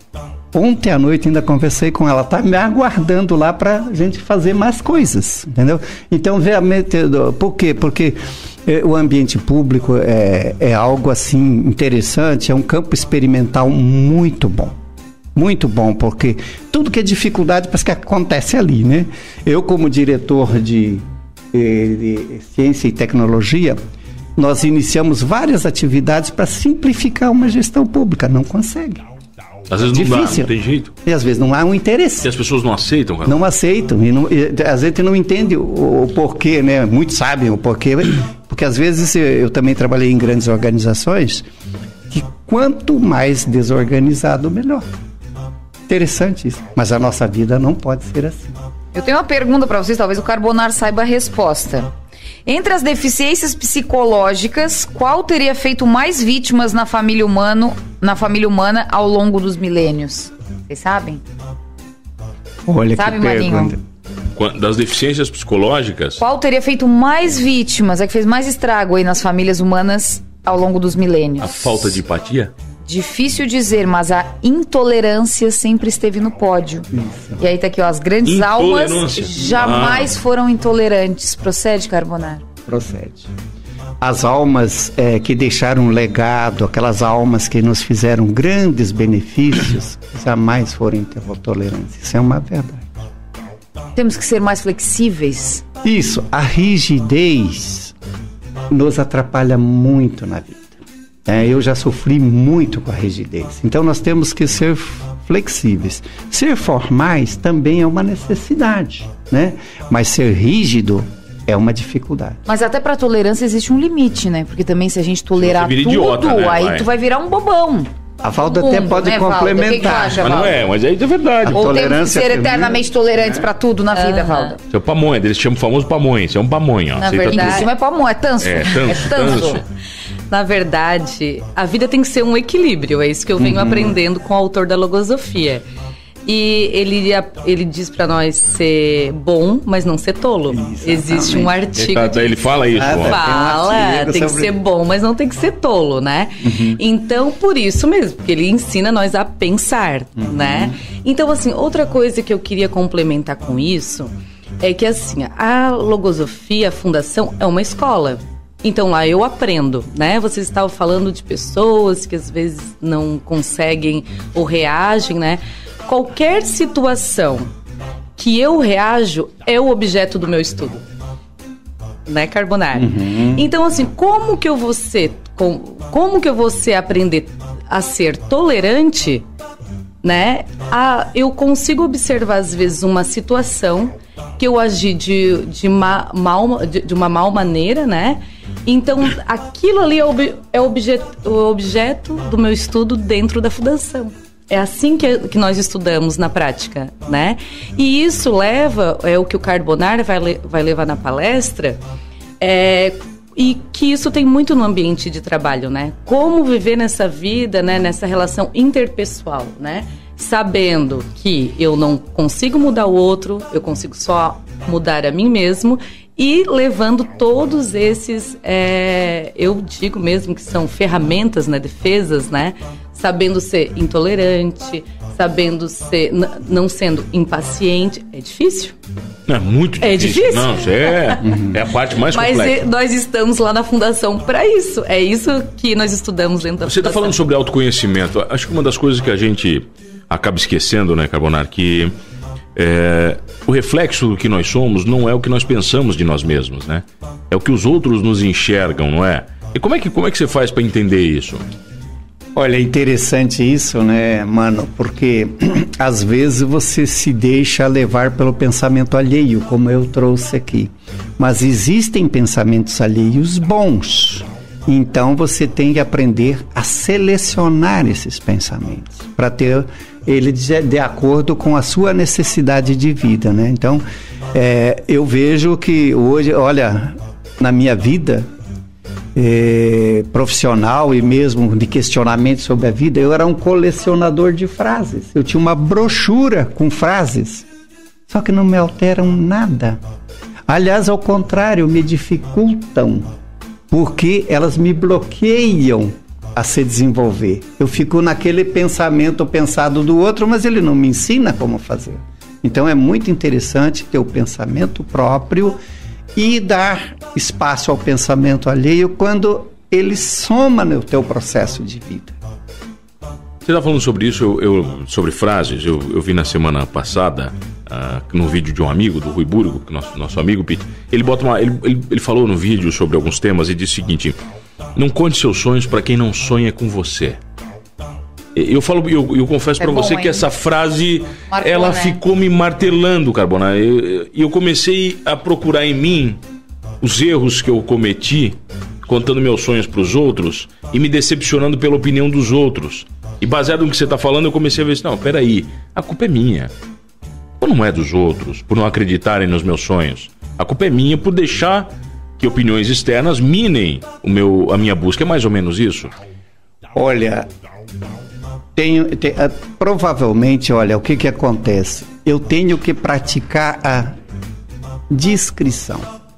Ontem à noite ainda conversei com ela, tá me aguardando lá para a gente fazer mais coisas, entendeu? Então, realmente, por quê? Porque eh, o ambiente público é, é algo assim interessante, é um campo experimental muito bom. Muito bom, porque tudo que é dificuldade parece que acontece ali, né? Eu, como diretor de, de, de ciência e tecnologia, nós iniciamos várias atividades para simplificar uma gestão pública. Não consegue. Às vezes não Difícil. dá, não tem jeito. E às vezes não há um interesse. E as pessoas não aceitam, cara. Não aceitam. E, não, e às vezes não entende o, o porquê, né? Muitos sabem o porquê. Porque às vezes eu, eu também trabalhei em grandes organizações que quanto mais desorganizado, melhor. Interessante isso. Mas a nossa vida não pode ser assim. Eu tenho uma pergunta para vocês, talvez o Carbonar saiba a resposta. Entre as deficiências psicológicas, qual teria feito mais vítimas na família, humano, na família humana ao longo dos milênios? Vocês sabem? Olha Sabe, que pergunta. Quan- Das deficiências psicológicas, Qual teria feito mais vítimas, é que fez mais estrago aí nas famílias humanas ao longo dos milênios? a falta de empatia. Difícil dizer, mas a intolerância sempre esteve no pódio. Isso. E aí tá aqui, ó, as grandes almas Intolerância. jamais Ah. foram intolerantes. Procede, Carbonar? Procede. As almas é, que deixaram um legado, aquelas almas que nos fizeram grandes benefícios, jamais foram intolerantes. Isso é uma verdade. Temos que ser mais flexíveis. Isso, a rigidez nos atrapalha muito na vida. É, eu já sofri muito com a rigidez. Então nós temos que ser flexíveis. Ser formais também é uma necessidade, né? Mas ser rígido é uma dificuldade. Mas até pra tolerância existe um limite, né? Porque também se a gente tolerar Você vira tudo, idiota, né? aí Vai. tu vai virar um bobão. A Valda até Mundo, pode né, Valda? complementar. O que que tu acha, Mas não Valda? é, mas aí é verdade. A Ou temos que tolerância ser feminina, eternamente tolerantes pra tudo na vida, Valda? Seu pamonha, eles chamam o famoso pamonha. Você é um pamonha, ó. Na Aceita verdade- Em cima é pamonha, é tanso. É, tanso, tanso. Na verdade, a vida tem que ser um equilíbrio. É isso que eu venho aprendendo com o autor da Logosofia. E ele, ele diz pra nós ser bom, mas não ser tolo. Existe um Ele, artigo tá- de ele fala isso, Ah, ó. tá. fala, Tem um artigo tem que sobre- ser bom, mas não tem que ser tolo, né? Então, por isso mesmo, porque ele ensina nós a pensar, né? Então, assim, outra coisa que eu queria complementar com isso é que, assim, a Logosofia, a fundação, é uma escola. Então, lá eu aprendo, né? Vocês estavam falando de pessoas que às vezes não conseguem ou reagem, né? Qualquer situação que eu reajo é o objeto do meu estudo. Né, Carbonar? Então, assim, como que eu vou ser, com, como que eu vou ser aprender a ser tolerante, né? A, eu consigo observar, às vezes, uma situação que eu agi de, de, ma, mal, de, de uma mal maneira, né? Então, aquilo ali é, ob, é objeto, o objeto do meu estudo dentro da fundação. É assim que, que nós estudamos na prática, né? E isso leva, é o que o Carbonar vai, le, vai levar na palestra, é, e que isso tem muito no ambiente de trabalho, né? Como viver nessa vida, né? Nessa relação interpessoal, né? Sabendo que eu não consigo mudar o outro, eu consigo só mudar a mim mesmo, e levando todos esses, é, eu digo mesmo que são ferramentas, né, defesas, né, sabendo ser intolerante, sabendo ser, n- não sendo impaciente. É difícil? Não, é muito difícil. É difícil? Não, isso é, é a parte mais Mas complexa. e- nós estamos lá na fundação para isso. É isso que nós estudamos dentro da Você está fundação. falando sobre autoconhecimento. Acho que uma das coisas que a gente acaba esquecendo, né, Carbonar, que é, o reflexo do que nós somos não é o que nós pensamos de nós mesmos, né? É o que os outros nos enxergam, não é? E como é que, como é que você faz para entender isso? Olha, é interessante isso, né, mano? Porque às vezes você se deixa levar pelo pensamento alheio, como eu trouxe aqui. Mas existem pensamentos alheios bons. Então você tem que aprender a selecionar esses pensamentos para ter ele de, de acordo com a sua necessidade de vida, né? Então é, eu vejo que hoje, olha, na minha vida é, profissional e mesmo de questionamento sobre a vida, eu era um colecionador de frases. Eu tinha uma brochura com frases, só que não me alteram nada. Aliás, ao contrário, me dificultam, porque elas me bloqueiam a se desenvolver. Eu fico naquele pensamento pensado do outro, mas ele não me ensina como fazer. Então é muito interessante ter o pensamento próprio e dar espaço ao pensamento alheio quando ele soma no teu processo de vida. Você está falando sobre isso, eu, eu, sobre frases, eu, eu vi na semana passada, uh, no vídeo de um amigo, do Rui Burgo, que nosso, nosso amigo Pete, ele, bota uma, ele, ele, ele falou no vídeo sobre alguns temas e disse o seguinte: não conte seus sonhos para quem não sonha com você. Eu falo, eu, eu confesso é para você hein? que essa frase, Marcou, ela né? ficou me martelando, Carbona. E eu, eu comecei a procurar em mim os erros que eu cometi, contando meus sonhos para os outros e me decepcionando pela opinião dos outros. E baseado no que você está falando, eu comecei a ver assim, não, peraí, a culpa é minha. Ou não é dos outros, por não acreditarem nos meus sonhos. A culpa é minha por deixar que opiniões externas minem o meu, a minha busca. É mais ou menos isso? Olha, tenho, te, uh, provavelmente, olha, o que que acontece? Eu tenho que praticar a discrição.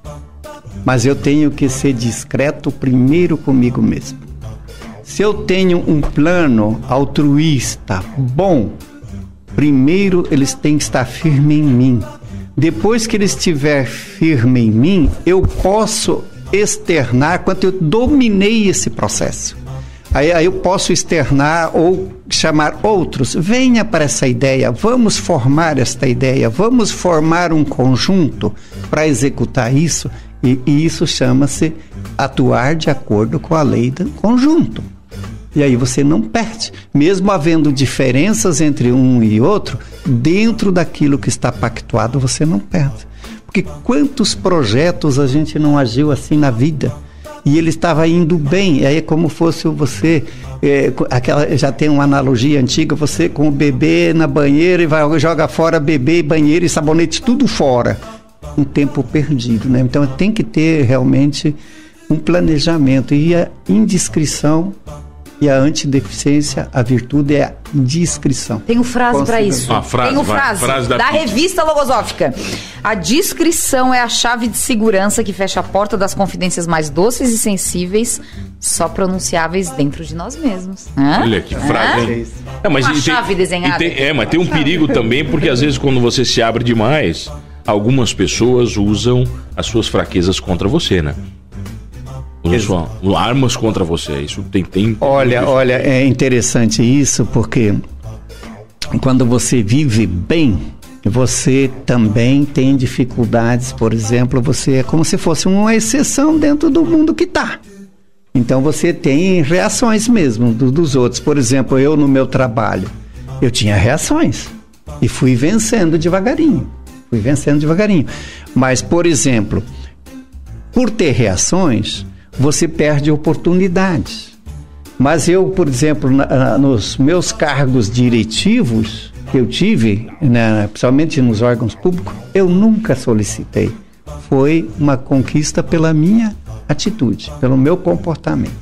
Mas eu tenho que ser discreto primeiro comigo mesmo. Se eu tenho um plano altruísta bom, primeiro eles têm que estar firmes em mim. Depois que ele estiver firme em mim, eu posso externar quanto eu dominei esse processo. Aí, aí eu posso externar ou chamar outros. Venha para essa ideia, vamos formar esta ideia, vamos formar um conjunto para executar isso. E, e isso chama-se atuar de acordo com a lei do conjunto. E aí você não perde. Mesmo havendo diferenças entre um e outro, dentro daquilo que está pactuado, você não perde. Porque quantos projetos a gente não agiu assim na vida? E ele estava indo bem. E aí é como fosse você... É, aquela, já tem uma analogia antiga, você com o bebê na banheira e vai, joga fora bebê, banheiro e sabonete, tudo fora. Um tempo perdido, né? Então tem que ter realmente um planejamento. E a indiscrição e a antideficiência, a virtude é a discrição. Tenho frase para isso. Ah, frase, Tenho vai, frase, frase da, da revista Logosófica. A discrição é a chave de segurança que fecha a porta das confidências mais doces e sensíveis, só pronunciáveis dentro de nós mesmos. Hã? Olha que frase, hein? É, mas uma chave tem, desenhada. Tem, é, mas tem um perigo também, porque às vezes quando você se abre demais, algumas pessoas usam as suas fraquezas contra você, né? Usam sua, armas contra você. Isso tem... tem olha, tem olha, é interessante isso, porque quando você vive bem, você também tem dificuldades. Por exemplo, você é como se fosse uma exceção dentro do mundo que está. Então você tem reações mesmo do, dos outros. Por exemplo, eu no meu trabalho, eu tinha reações e fui vencendo devagarinho. Fui vencendo devagarinho. Mas, por exemplo, por ter reações, você perde oportunidades. Mas eu, por exemplo, na, nos meus cargos diretivos que eu tive, né, principalmente nos órgãos públicos, eu nunca solicitei. Foi uma conquista pela minha atitude, pelo meu comportamento.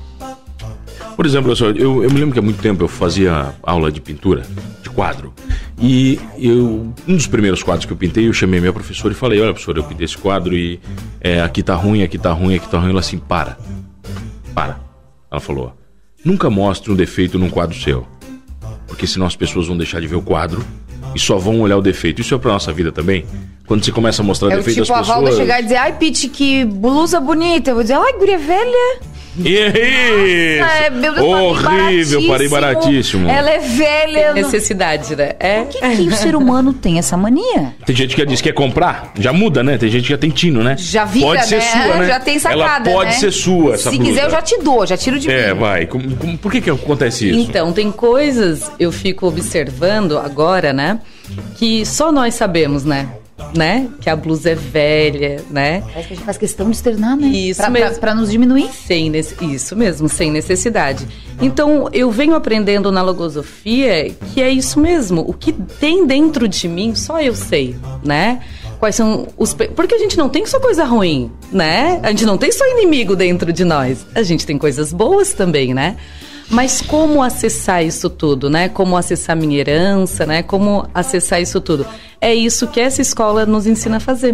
Por exemplo, eu, eu me lembro que há muito tempo eu fazia aula de pintura, de quadro. E eu, um dos primeiros quadros que eu pintei, eu chamei minha professora e falei: olha, professora, eu pintei esse quadro e é, aqui tá ruim, aqui tá ruim, aqui tá ruim. Ela assim, para, para. Ela falou: nunca mostre um defeito num quadro seu, porque senão as pessoas vão deixar de ver o quadro e só vão olhar o defeito. Isso é pra nossa vida também. Quando você começa a mostrar é defeito às tipo pessoas... a Valda chegar e dizer: ai, Pete, que blusa bonita. Eu vou dizer: ai, guria velha. Isso! Nossa, é, meu Deus, horrível, parei baratíssimo. Ela é velha. Tem necessidade, né? É. Por que, que o ser humano tem essa mania? Tem gente que diz que quer comprar, já muda, né? Tem gente que já tem tino, né? Já vira, pode ser né? sua, né? Já tem sacada, ela pode né? ser sua, essa Se blusa. quiser, eu já te dou, já tiro de mim. É, vai. Com, com, por que que acontece isso? Então, tem coisas, eu fico observando agora, né? Que só nós sabemos, né? Né? Que a blusa é velha, né? Parece que a gente faz questão de externar, né? Isso pra, mesmo. Pra, pra nos diminuir. Sem, isso mesmo, sem necessidade. Então, eu venho aprendendo na logosofia que é isso mesmo. O que tem dentro de mim, só eu sei, né? Quais são os... Porque a gente não tem só coisa ruim, né? A gente não tem só inimigo dentro de nós. A gente tem coisas boas também, né? Mas como acessar isso tudo, né? Como acessar minha herança, né? Como acessar isso tudo? É isso que essa escola nos ensina a fazer,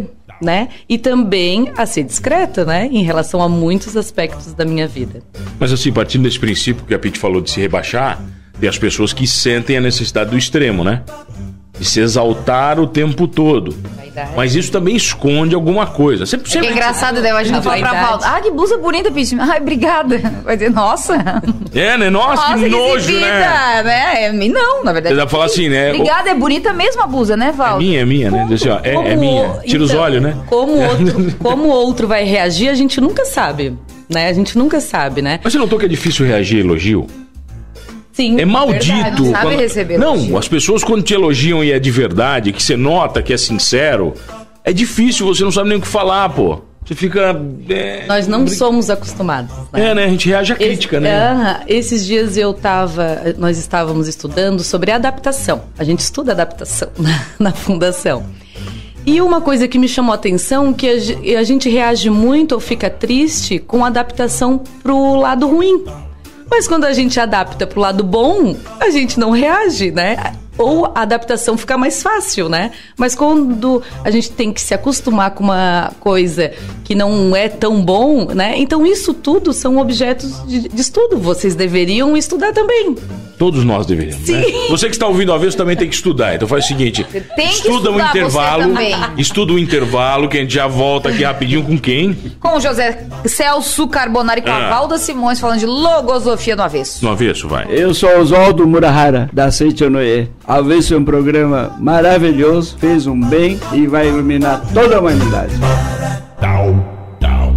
né? E também a ser discreta, né? Em relação a muitos aspectos da minha vida. Mas assim, partindo desse princípio que a Pete falou de se rebaixar, tem as pessoas que sentem a necessidade do extremo, né? De se exaltar o tempo todo. Mas isso também esconde alguma coisa. Sempre, sempre... É, que é engraçado, né? A gente fala pra Valda, ah, que blusa bonita, Pete. Ai, obrigada. Vai dizer, nossa. É, né? Nossa, nossa que, que nojo, exibida, né? né? Não, na verdade. Você dá pra falar assim, né? Obrigada, é bonita mesmo a blusa, né, Valda? É minha, é minha, né? Diz assim, ó, é, é minha. Tira então, os olhos, né? Como outro, como outro vai reagir, a gente nunca sabe, né? A gente nunca sabe, né? Mas você notou que é difícil reagir a elogio? Sim, é maldito. Verdade, não sabe quando... receber Não, elogio. as pessoas quando te elogiam e é de verdade, que você nota que é sincero, é difícil, você não sabe nem o que falar, pô. Você fica... É... Nós não somos acostumados. Né? É, né? A gente reage à crítica, Esse, né? Uh, esses dias eu tava... Nós estávamos estudando sobre adaptação. A gente estuda adaptação na, na fundação. E uma coisa que me chamou a atenção, que a, a gente reage muito ou fica triste com adaptação pro lado ruim. Mas quando a gente adapta pro lado bom, a gente não reage, né? Ou a adaptação fica mais fácil, né? Mas quando a gente tem que se acostumar com uma coisa que não é tão bom, né? Então isso tudo são objetos de, de estudo. Vocês deveriam estudar também. Todos nós deveríamos, Sim. né? Você que está ouvindo ao avesso também tem que estudar. Então faz o seguinte, tem que estuda um intervalo, estuda um intervalo que a gente já volta aqui rapidinho com quem? Com o José Celso Carbonari e com a Ah. Valda Simões falando de logosofia no avesso. No avesso, vai. Eu sou Oswaldo Murahara, da Seichonoye. Avesso é um programa maravilhoso, fez um bem e vai iluminar toda a humanidade. Tal, tal.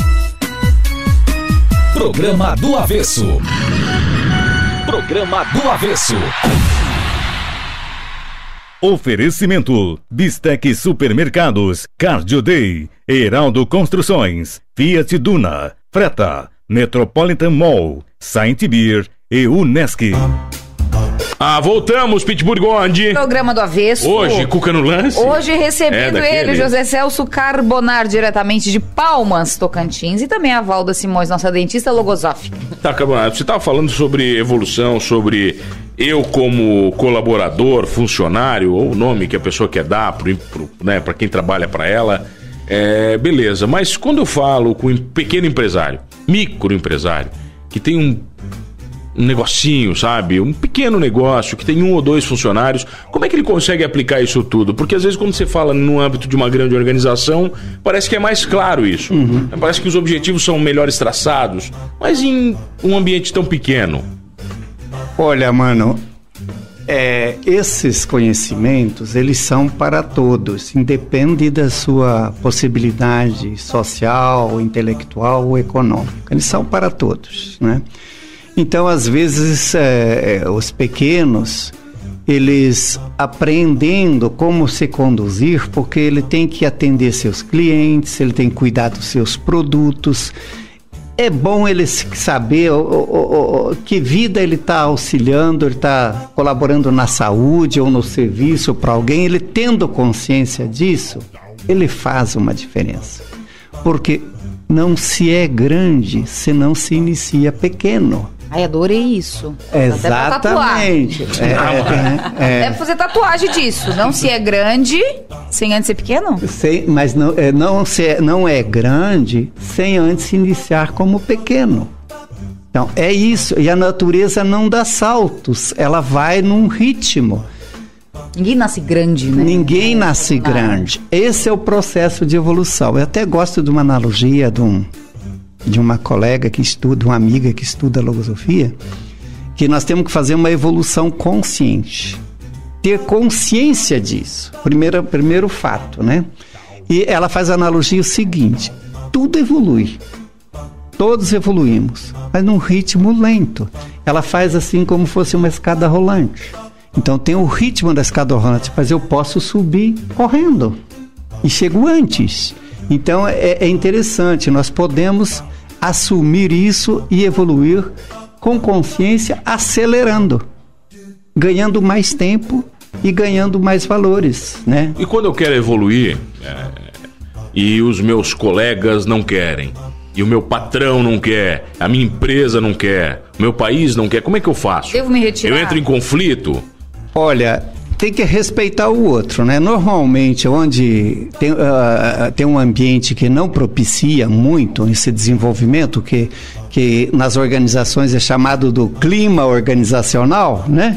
Programa do Avesso. Programa do Avesso. Oferecimento: Bistec Supermercados, Cardio Day, Heraldo Construções, Fiat Duna, Freta, Metropolitan Mall, Saint Beer e Unesc. Ah, voltamos, Pitbull Gonde. Programa do Avesso. Hoje, Cuca no lance. Hoje recebendo É, daquele. ele, José Celso Carbonar, diretamente de Palmas, Tocantins, e também a Valda Simões, nossa dentista logosófica. Tá, Carbonari, você estava falando sobre evolução, sobre eu como colaborador, funcionário, ou o nome que a pessoa quer dar para né, quem trabalha para ela. É, beleza, mas quando eu falo com um pequeno empresário, microempresário, que tem um um negocinho, sabe? Um pequeno negócio que tem um ou dois funcionários. Como é que ele consegue aplicar isso tudo? Porque às vezes quando você fala no âmbito de uma grande organização, parece que é mais claro isso. Uhum. Parece que os objetivos são melhores traçados. Mas em um ambiente tão pequeno? Olha, mano, é, esses conhecimentos, eles são para todos. Independe da sua possibilidade social, intelectual ou econômica. Eles são para todos, né? Então, às vezes, é, os pequenos, eles aprendendo como se conduzir, porque ele tem que atender seus clientes, ele tem que cuidar dos seus produtos. É bom ele saber o, o, o, que vida ele está auxiliando, ele está colaborando na saúde ou no serviço para alguém. Ele tendo consciência disso, ele faz uma diferença. Porque não se é grande se não se inicia pequeno. Ai, adorei isso. Exatamente. Até pra é, é, é. Deve fazer tatuagem disso. Não se é grande sem antes ser pequeno? Sem, mas não é, não, se, não é grande sem antes se iniciar como pequeno. Então, é isso. E a natureza não dá saltos. Ela vai num ritmo. Ninguém nasce grande, né? Ninguém nasce ah. grande. Esse é o processo de evolução. Eu até gosto de uma analogia de um... de uma colega que estuda, uma amiga que estuda logosofia, que nós temos que fazer uma evolução consciente. Ter consciência disso. Primeiro, primeiro fato, né? E ela faz a analogia o seguinte: tudo evolui. Todos evoluímos, mas num ritmo lento. Ela faz assim como fosse uma escada rolante. Então tem o ritmo da escada rolante, mas eu posso subir correndo. E chego antes. Então é, é interessante, nós podemos assumir isso e evoluir com consciência, acelerando, ganhando mais tempo e ganhando mais valores, né? E quando eu quero evoluir, é, e os meus colegas não querem, e o meu patrão não quer, a minha empresa não quer, o meu país não quer, como é que eu faço? Devo me retirar? Eu entro em conflito? Olha, tem que respeitar o outro, né? Normalmente, onde tem, uh, tem um ambiente que não propicia muito esse desenvolvimento, que, que nas organizações é chamado do clima organizacional, né?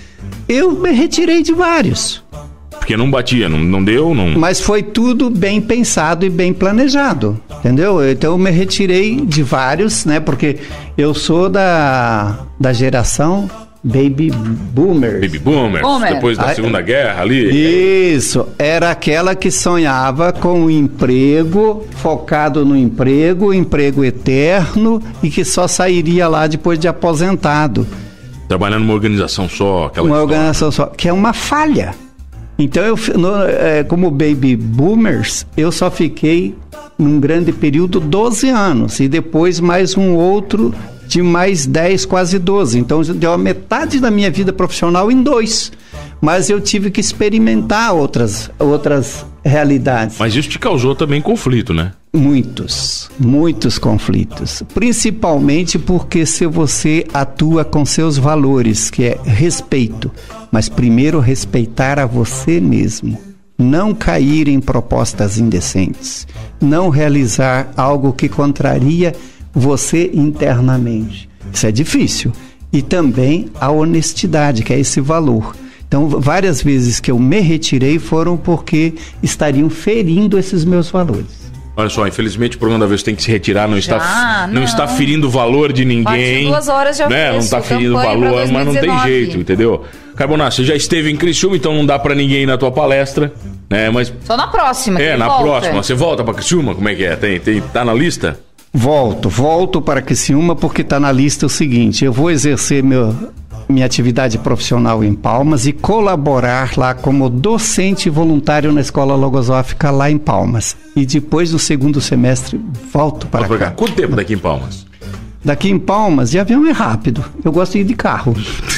Eu me retirei de vários. Porque não batia, não, não deu, não... Mas foi tudo bem pensado e bem planejado, entendeu? Então eu me retirei de vários, né? Porque eu sou da, da geração Baby Boomers. Baby Boomers, Boomer. Depois da Ah, Segunda Guerra ali. Isso, era aquela que sonhava com o emprego, focado no emprego, emprego eterno e que só sairia lá depois de aposentado. Trabalhando numa organização só, aquela Uma história. organização só, que é uma falha. Então, eu, no, é, como Baby Boomers, eu só fiquei num grande período doze anos e depois mais um outro de mais dez, quase doze. Então, deu a metade da minha vida profissional em dois. Mas eu tive que experimentar outras, outras realidades. Mas isso te causou também conflito, né? Muitos, muitos conflitos. Principalmente porque se você atua com seus valores, que é respeito, mas primeiro respeitar a você mesmo. Não cair em propostas indecentes. Não realizar algo que contraria você internamente. Isso é difícil. E também a honestidade, que é esse valor. Então, várias vezes que eu me retirei foram porque estariam ferindo esses meus valores. Olha só, infelizmente o programa da vez tem que se retirar, não, Já, está, não. não. está ferindo o valor de ninguém. Parte duas horas já né? Não fez, está ferindo o campanha pra valor, mas não tem dois mil e dezenove. jeito, entendeu? Carbonar, você já esteve em Criciúma, então não dá pra ninguém ir na tua palestra, né? Mas Só na próxima. que é, ele na volta. próxima, você volta pra Criciúma? Como é que é? Tem, tem, tá na lista? Volto, volto para Criciúma porque está na lista o seguinte, eu vou exercer meu, minha atividade profissional em Palmas e colaborar lá como docente voluntário na Escola Logosófica lá em Palmas. E depois do segundo semestre volto para Volta pra cá. cá. Quanto tempo daqui em Palmas? Daqui em Palmas, de avião é rápido, eu gosto de ir de carro.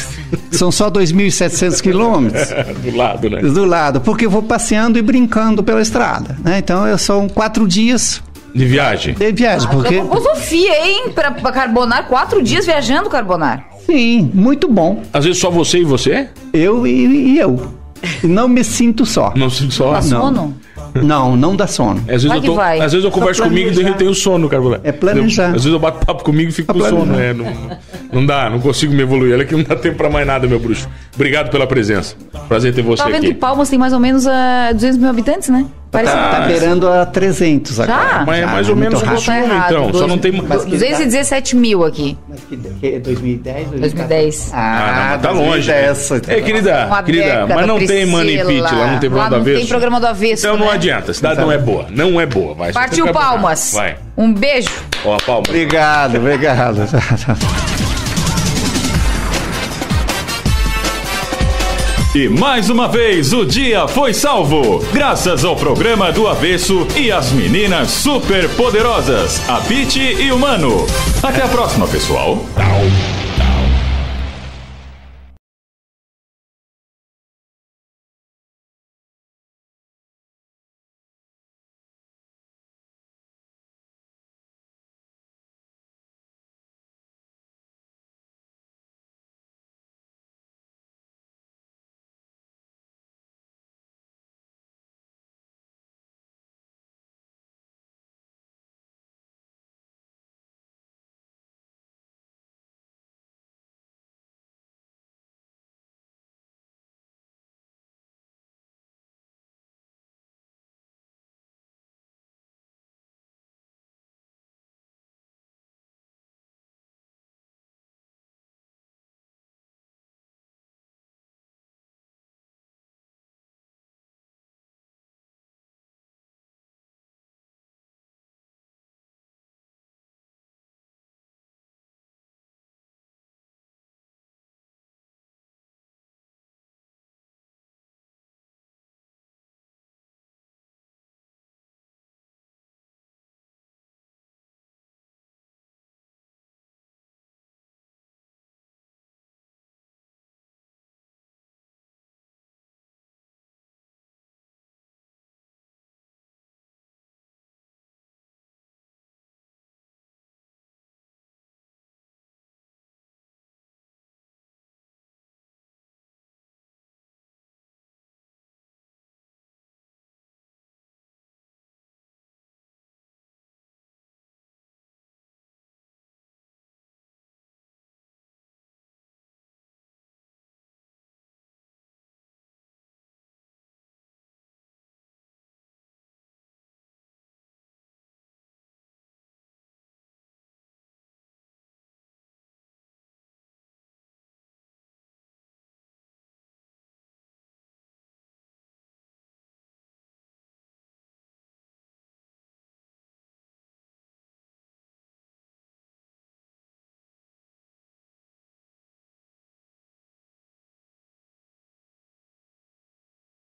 São só dois mil e setecentos quilômetros. Do lado, né? Do lado, porque eu vou passeando e brincando pela estrada, né? Então, eu são quatro dias De viagem? de viagem, Ah, porque... filosofia, hein? Pra, pra Carbonar, quatro dias viajando, Carbonar. Sim, muito bom. Às vezes só você e você? Eu e, e eu. E não me sinto só. Não sinto só. Dá sono? Não, não dá sono. Às vezes, Vai eu que tô, vai. às vezes eu converso comigo e daí eu planejar. tenho sono, Carbonar. É planejar. Às vezes eu bato papo comigo e fico É com sono. planejar. É, não, não dá, não consigo me evoluir. Olha que não dá tempo pra mais nada, meu bruxo. Obrigado pela presença. Prazer ter você Tava vendo aqui. que Palmas tem mais ou menos uh, duzentos mil habitantes, né? Parece Tá Ah, beirando a trezentos agora. Mas é Já, mais ou muito menos o rápido. Tá Criciúma, errado. então. Só não tem... Mas que duzentos e dezessete mil aqui. Mas que, que, dois mil e dez? dois mil e dez. Ah, não, mas tá longe. Essa. É, querida, Uma querida, década, mas não tem Priscila. Money Pit lá, não tem programa Lá do não avesso. tem programa do avesso, Então não né? adianta, a cidade não é boa. Não é boa. Vai, só Partiu tem Carbonar. Palmas. Vai. Um beijo. Ó, Palmas. Obrigado, obrigado. E mais uma vez o dia foi salvo, graças ao programa do Avesso e às meninas super poderosas, a Pete e o Mano. Até a próxima, pessoal. Tchau.